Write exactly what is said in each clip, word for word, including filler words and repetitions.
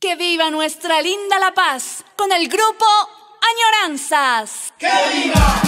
Que viva nuestra linda La Paz con el grupo Añoranzas. ¡Que viva!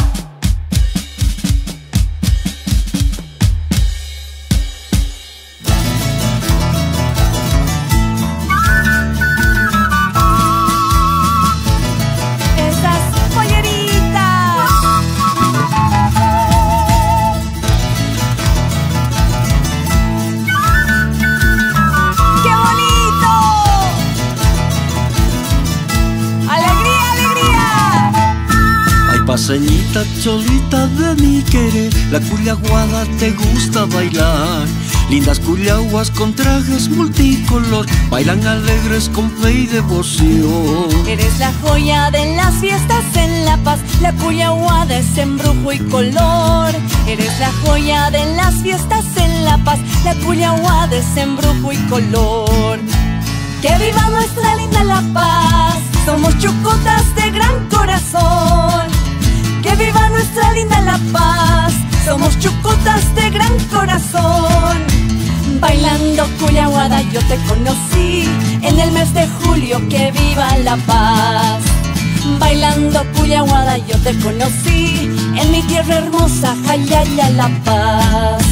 Paseñita cholita de mi querer, la culiaguada te gusta bailar. Lindas culiaguas con trajes multicolor, bailan alegres con fe y devoción. Eres la joya de las fiestas en La Paz, la culiaguada es embrujo y color. Eres la joya de las fiestas en La Paz, la culiaguada es embrujo y color. Que viva nuestra linda La Paz, somos chucotas de gran corazón. Que viva nuestra linda La Paz, somos chucotas de gran corazón. Bailando culiaguada yo te conocí en el mes de julio, que viva La Paz. Bailando culiaguada yo te conocí en mi tierra hermosa, Jayaya, La Paz.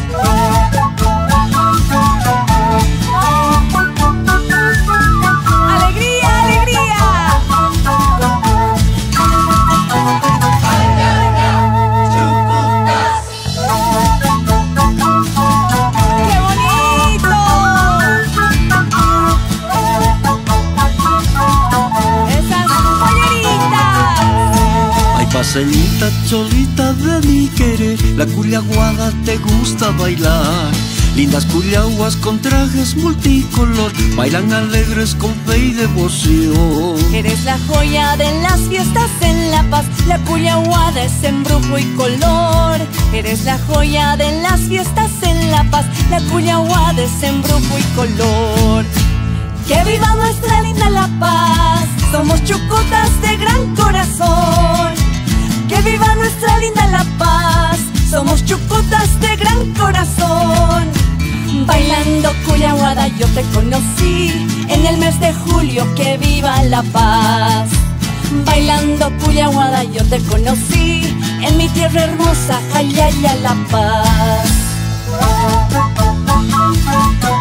Paseñita cholita de mi querer, la culiaguada te gusta bailar. Lindas culiaguas con trajes multicolor, bailan alegres con fe y devoción. Eres la joya de las fiestas en La Paz, la culiaguada es embrujo y color. Eres la joya de las fiestas en La Paz, la culiaguada es embrujo y color. Que viva nuestra linda La Paz, somos chucotas de gran corazón. Que viva nuestra linda La Paz, somos chucotas de gran corazón. Bailando culiaguada yo te conocí en el mes de julio, que viva La Paz. Bailando culiaguada yo te conocí en mi tierra hermosa, Jayaya, La Paz.